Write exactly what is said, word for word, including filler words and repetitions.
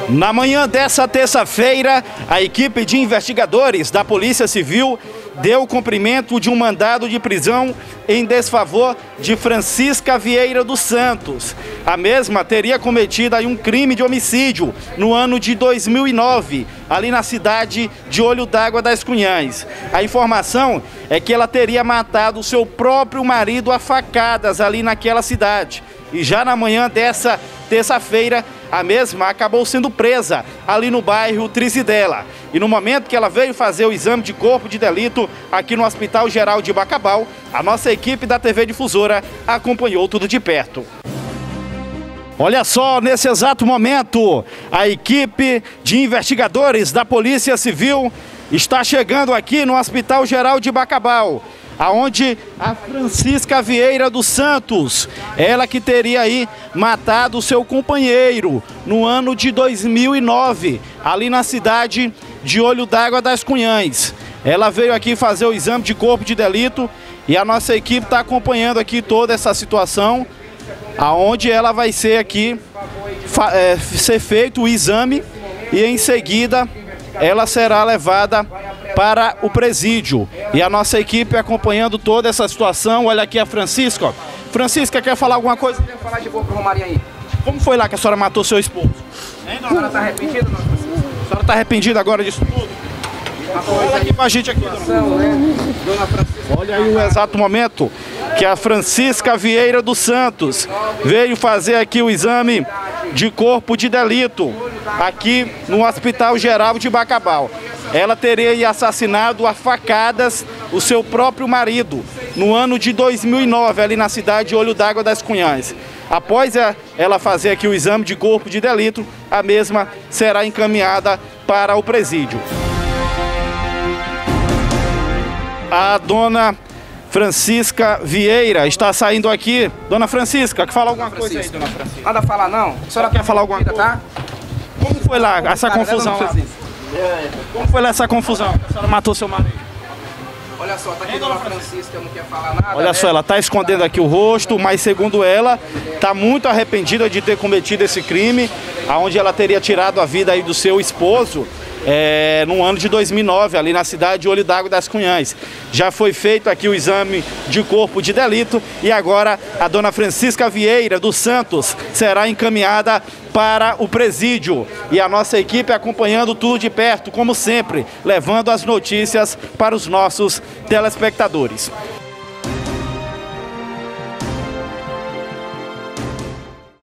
Na manhã dessa terça-feira, a equipe de investigadores da Polícia Civil deu cumprimento de um mandado de prisão em desfavor de Francisca Vieira dos Santos. A mesma teria cometido aí um crime de homicídio no ano de dois mil e nove, ali na cidade de Olho d'Água das Cunhãs. A informação é que ela teria matado o seu próprio marido a facadas ali naquela cidade. E já na manhã dessa terça-feira, a mesma acabou sendo presa ali no bairro Trizidela. E no momento que ela veio fazer o exame de corpo de delito aqui no Hospital Geral de Bacabal, a nossa equipe da T V Difusora acompanhou tudo de perto. Olha só, nesse exato momento, a equipe de investigadores da Polícia Civil está chegando aqui no Hospital Geral de Bacabal, aonde a Francisca Vieira dos Santos, ela que teria aí matado o seu companheiro no ano de dois mil e nove, ali na cidade de Olho d'Água das Cunhãs. Ela veio aqui fazer o exame de corpo de delito e a nossa equipe está acompanhando aqui toda essa situação, aonde ela vai ser aqui, é, ser feito o exame e em seguida ela será levada para o presídio. E a nossa equipe acompanhando toda essa situação. Olha aqui a Francisca. Francisca, quer falar alguma coisa? Quero falar de boa pro Romarinho aí. Como foi lá que a senhora matou seu esposo? Hein, a senhora tá arrependida, dona Francisca? A senhora tá arrependida agora disso tudo? Olha aqui pra gente aqui, dona Francisca. Olha aí o exato momento que a Francisca Vieira dos Santos veio fazer aqui o exame de corpo de delito aqui no Hospital Geral de Bacabal. Ela teria assassinado a facadas o seu próprio marido no ano de dois mil e nove, ali na cidade de Olho d'Água das Cunhãs. Após ela fazer aqui o exame de corpo de delito, a mesma será encaminhada para o presídio. A dona Francisca Vieira está saindo aqui. Dona Francisca, quer falar alguma coisa aí, dona Francisca? Nada a falar não. A senhora quer falar alguma coisa? Tá? Como foi lá essa confusão lá? Como foi lá essa confusão? A senhora matou seu marido? Olha só, tá aqui a dona Francisca, não quer falar nada. Olha só, ela está escondendo aqui o rosto, mas segundo ela, está muito arrependida de ter cometido esse crime, onde ela teria tirado a vida aí do seu esposo é, no ano de dois mil e nove, ali na cidade de Olho d'Água das Cunhãs. Já foi feito aqui o exame de corpo de delito e agora a dona Francisca Vieira dos Santos será encaminhada para o presídio. E a nossa equipe acompanhando tudo de perto, como sempre, levando as notícias para os nossos telespectadores.